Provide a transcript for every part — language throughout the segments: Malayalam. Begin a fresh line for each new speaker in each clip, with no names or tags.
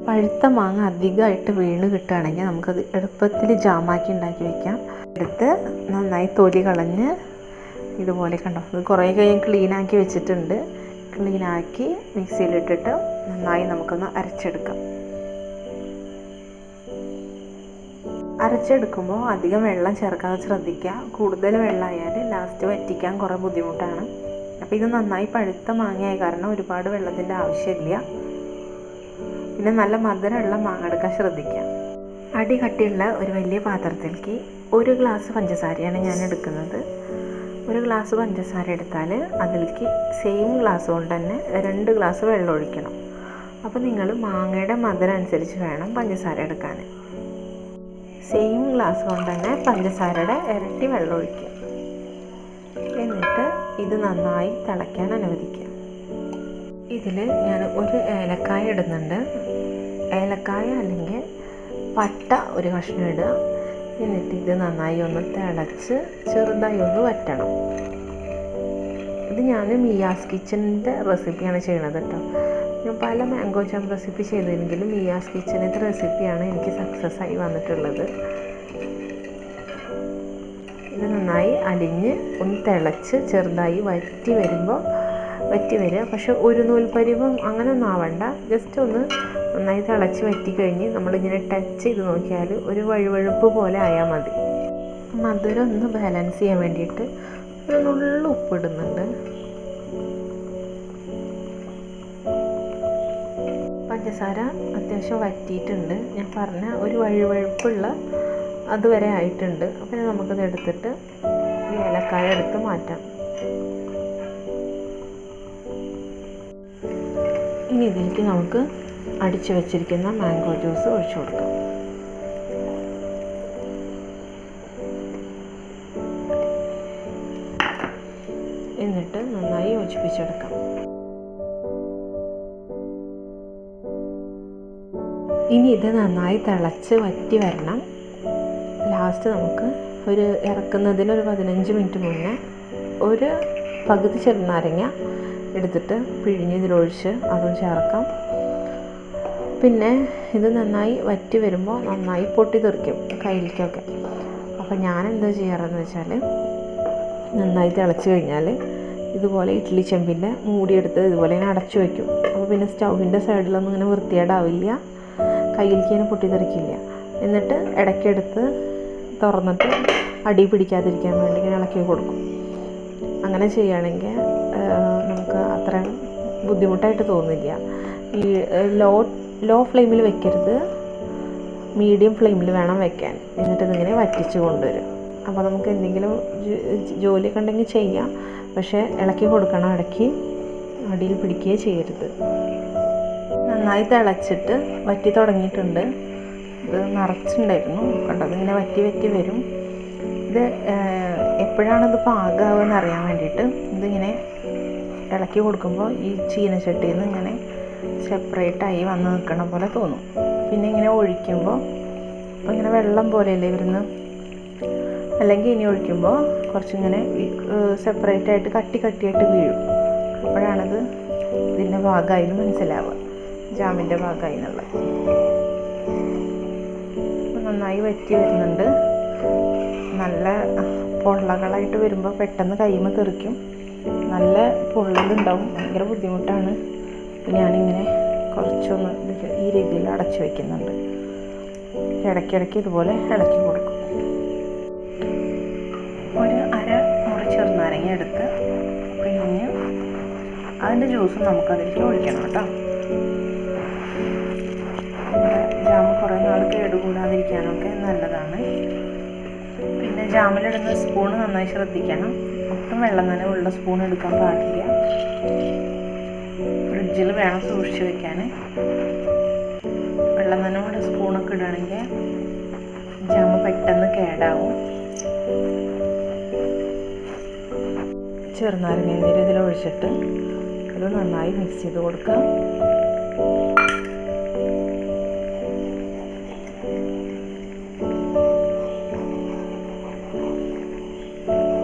പഴുത്ത മാങ്ങ അധികമായിട്ട് വീണ് കിട്ടുകയാണെങ്കിൽ നമുക്കത് എളുപ്പത്തിൽ ജാമാക്കി ഉണ്ടാക്കി വയ്ക്കാം. എടുത്ത് നന്നായി തൊലി കളഞ്ഞ് ഇതുപോലെ കണ്ടോ, ഇത് കുറേ ഞാൻ ക്ലീനാക്കി വെച്ചിട്ടുണ്ട്. ക്ലീനാക്കി മിക്സിയിലിട്ടിട്ട് നന്നായി നമുക്കൊന്ന് അരച്ചെടുക്കാം. അരച്ചെടുക്കുമ്പോൾ അധികം വെള്ളം ചേർക്കാതെ ശ്രദ്ധിക്കുക. കൂടുതൽ വെള്ളമായാൽ ലാസ്റ്റ് വറ്റിക്കാൻ കുറേ ബുദ്ധിമുട്ടാണ്. അപ്പോൾ ഇത് നന്നായി പഴുത്ത മാങ്ങയായ കാരണം ഒരുപാട് വെള്ളത്തിൻ്റെ ആവശ്യമില്ല. പിന്നെ നല്ല മധുരമുള്ള മാങ്ങ എടുക്കാൻ ശ്രദ്ധിക്കുക. അടി കട്ടിയുള്ള ഒരു വലിയ പാത്രത്തിലേക്ക് 1 ഗ്ലാസ് പഞ്ചസാരയാണ് ഞാൻ എടുക്കുന്നത്. 1 ഗ്ലാസ് പഞ്ചസാര എടുത്താൽ അതിലേക്ക് സെയിം ഗ്ലാസ് കൊണ്ട് തന്നെ 2 ഗ്ലാസ് വെള്ളം ഒഴിക്കണം. അപ്പോൾ നിങ്ങൾ മാങ്ങയുടെ മധുരം അനുസരിച്ച് വേണം പഞ്ചസാര എടുക്കാൻ. സെയിം ഗ്ലാസ് കൊണ്ട് തന്നെ പഞ്ചസാരയുടെ ഇരട്ടി വെള്ളം ഒഴിക്കുക. എന്നിട്ട് ഇത് നന്നായി തിളയ്ക്കാൻ അനുവദിക്കുക. ഇതിൽ ഞാൻ 1 ഏലക്കായ ഇടുന്നുണ്ട്. ഏലക്കായ അല്ലെങ്കിൽ പട്ട 1 കഷ്ണം ഇടുക. എന്നിട്ട് ഇത് നന്നായി ഒന്ന് തിളച്ച് ചെറുതായി ഒന്ന് വറ്റണം. ഇത് ഞാൻ മിയാസ് കിച്ചണിൻ്റെ റെസിപ്പിയാണ് ചെയ്യണത് കേട്ടോ. ഞാൻ പല മാംഗോ ജാം റെസിപ്പി ചെയ്തെങ്കിലും മിയാസ് കിച്ചണിൻ്റെ റെസിപ്പിയാണ് എനിക്ക് സക്സസ് ആയി വന്നിട്ടുള്ളത്. ഇത് നന്നായി അലിഞ്ഞ് ഒന്ന് തിളച്ച് ചെറുതായി വറ്റി വരിക. പക്ഷെ ഒരു നൂൽപ്പരിവും അങ്ങനെ ഒന്നും ആവണ്ട. ജസ്റ്റ് ഒന്ന് നന്നായി തിളച്ച് വറ്റിക്കഴിഞ്ഞ് നമ്മളിങ്ങനെ ടച്ച് ചെയ്ത് നോക്കിയാൽ ഒരു വഴുവഴുപ്പ് പോലെ ആയാൽ മതി. മധുരം ഒന്ന് ബാലൻസ് ചെയ്യാൻ വേണ്ടിയിട്ട് ഒരു നുള്ളു ഉപ്പിടുന്നുണ്ട്. പഞ്ചസാര അത്യാവശ്യം വറ്റിയിട്ടുണ്ട്. ഞാൻ പറഞ്ഞ ഒരു വഴുവഴുപ്പുള്ള അതുവരെ ആയിട്ടുണ്ട്. അപ്പം നമുക്കത് എടുത്തിട്ട് ഈ ഏലക്കായ എടുത്ത് മാറ്റാം. ഇനി ഇതിലേക്ക് നമുക്ക് അടിച്ചു വച്ചിരിക്കുന്ന മാംഗോ ജ്യൂസ് ഒഴിച്ചു കൊടുക്കാം. എന്നിട്ട് നന്നായി യോജിപ്പിച്ചെടുക്കാം. ഇനി ഇത് നന്നായി തിളച്ച് വറ്റി വരണം. ലാസ്റ്റ് നമുക്ക് ഇറക്കുന്നതിന് ഒരു 15 മിനിറ്റ് മുന്നേ ഒരു പകുതി ചെറുനാരങ്ങ എടുത്തിട്ട് പിഴിഞ്ഞ് ഇതിലൊഴിച്ച് അതും ചേർക്കാം. പിന്നെ ഇത് നന്നായി വറ്റി വരുമ്പോൾ നന്നായി പൊട്ടി തെറിക്കും കയ്യിലേക്കൊക്കെ. അപ്പോൾ ഞാൻ എന്താ ചെയ്യാറെന്ന് വെച്ചാൽ നന്നായി തിളച്ച് കഴിഞ്ഞാൽ ഇതുപോലെ ഇഡ്ഡലി ചെമ്പിൻ്റെ മൂടിയെടുത്ത് ഇതുപോലെ ഇങ്ങനെ അടച്ചു വയ്ക്കും. അപ്പോൾ പിന്നെ സ്റ്റൗവിൻ്റെ സൈഡിലൊന്നും ഇങ്ങനെ വൃത്തികേടാവില്ല, കയ്യിലേക്ക് ഇങ്ങനെ പൊട്ടിത്തെറിക്കില്ല. എന്നിട്ട് ഇടയ്ക്കെടുത്ത് തുറന്നിട്ട് അടി പിടിക്കാതിരിക്കാൻ വേണ്ടി ഇങ്ങനെ ഇളക്കി കൊടുക്കും. അങ്ങനെ ചെയ്യുകയാണെങ്കിൽ നമുക്ക് അത്ര ബുദ്ധിമുട്ടായിട്ട് തോന്നില്ല. ഈ ലോ ഫ്ലെയിമിൽ വെക്കരുത്, മീഡിയം ഫ്ലെയിമിൽ വേണം വെക്കാൻ. എന്നിട്ട് ഇതിങ്ങനെ വറ്റിച്ച് കൊണ്ടുവരും. അപ്പോൾ നമുക്ക് എന്തെങ്കിലും ജോലിയൊക്കെ ഉണ്ടെങ്കിൽ ചെയ്യാം. പക്ഷേ ഇളക്കി കൊടുക്കണം, ഇടയ്ക്ക് അടിയിൽ പിടിക്കുകയേ ചെയ്യരുത്. നന്നായി തിളച്ചിട്ട് വറ്റി തുടങ്ങിയിട്ടുണ്ട്. ഇത് നിറച്ചിട്ടുണ്ടായിരുന്നു കണ്ടോ, ഇതിങ്ങനെ വറ്റി വരും. ഇത് എപ്പോഴാണിത് പാകമാവുമെന്ന് അറിയാൻ വേണ്ടിയിട്ട് ഇതിങ്ങനെ ഇളക്കി കൊടുക്കുമ്പോൾ ഈ ചീനച്ചട്ടിയിൽ നിന്ന് ഇങ്ങനെ സെപ്പറേറ്റായി വന്ന് നിൽക്കണ പോലെ തോന്നും. പിന്നെ ഇങ്ങനെ ഒഴിക്കുമ്പോൾ അപ്പോൾ ഇങ്ങനെ വെള്ളം പോലെയല്ലേ വരുന്നത്, അല്ലെങ്കിൽ ഇനി ഒഴിക്കുമ്പോൾ കുറച്ചിങ്ങനെ സെപ്പറേറ്റായിട്ട് കട്ടിയായിട്ട് വീഴും. അപ്പോഴാണത് ഇതിൻ്റെ ഭാഗമായി മനസ്സിലാവുക, ജാമിൻ്റെ ഭാഗമായി എന്നുള്ളത്. നന്നായി വറ്റി വരുന്നുണ്ട്. നല്ല പൊള്ളകളായിട്ട് വരുമ്പോൾ പെട്ടെന്ന് കൈമ തെറിക്കും. നല്ല പൊള്ളലുണ്ടാവും, ഭയങ്കര ബുദ്ധിമുട്ടാണ്. ഞാനിങ്ങനെ കുറച്ചൊന്ന് ഈ രീതിയിൽ അടച്ചു വയ്ക്കുന്നുണ്ട്. ഇടയ്ക്കിടയ്ക്ക് ഇതുപോലെ ഇളക്കി കൊടുക്കും. ഒരു മുറി ചെറുനാരങ്ങ എടുത്ത് പിഴിഞ്ഞ് അതിൻ്റെ ജ്യൂസ് നമുക്കതിലേക്ക് ഒഴിക്കണം കേട്ടോ. ജാമ് കുറേ നാൾ കേടുകൂടാതിരിക്കാനൊക്കെ നല്ലതാണ്. പിന്നെ ജാമിലിടുന്ന സ്പൂണ് നന്നായി ശ്രദ്ധിക്കണം. ഒട്ടും വെള്ളം നനവുള്ള സ്പൂൺ എടുക്കാൻ പാടില്ല. ഫ്രിഡ്ജിൽ വേണം സൂക്ഷിച്ച് വെക്കാൻ. വെള്ളം നനവുള്ള സ്പൂണൊക്കെ ഇടുകയാണെങ്കിൽ ജാമ് പെട്ടെന്ന് കേടാവും. ചെറുനാരങ്ങ നീര് ഇതിലൊഴിച്ചിട്ട് ഇത് നന്നായി മിക്സ് ചെയ്ത് കൊടുക്കാം.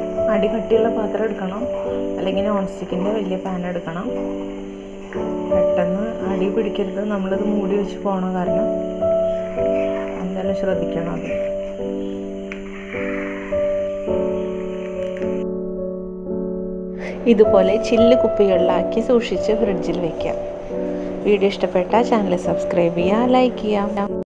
അടികട്ടിയുള്ള പാത്രം എടുക്കണം, അല്ലെങ്കിൽ നോൺ സ്റ്റിക്കിൻ്റെ വലിയ പാൻ എടുക്കണം. പെട്ടെന്ന് പെട്ടെന്ന് അടി പിടിക്കരുത്. നമ്മളിത് മൂടി വെച്ച് പോകണ കാരണം എന്തായാലും ശ്രദ്ധിക്കണം അത്. ഇതുപോലെ ചില്ല് കുപ്പികളിലാക്കി സൂക്ഷിച്ച് ഫ്രിഡ്ജിൽ വയ്ക്കാം. വീഡിയോ ഇഷ്ടപ്പെട്ടാൽ ചാനൽ സബ്സ്ക്രൈബ് ചെയ്യുക, ലൈക്ക് ചെയ്യുക.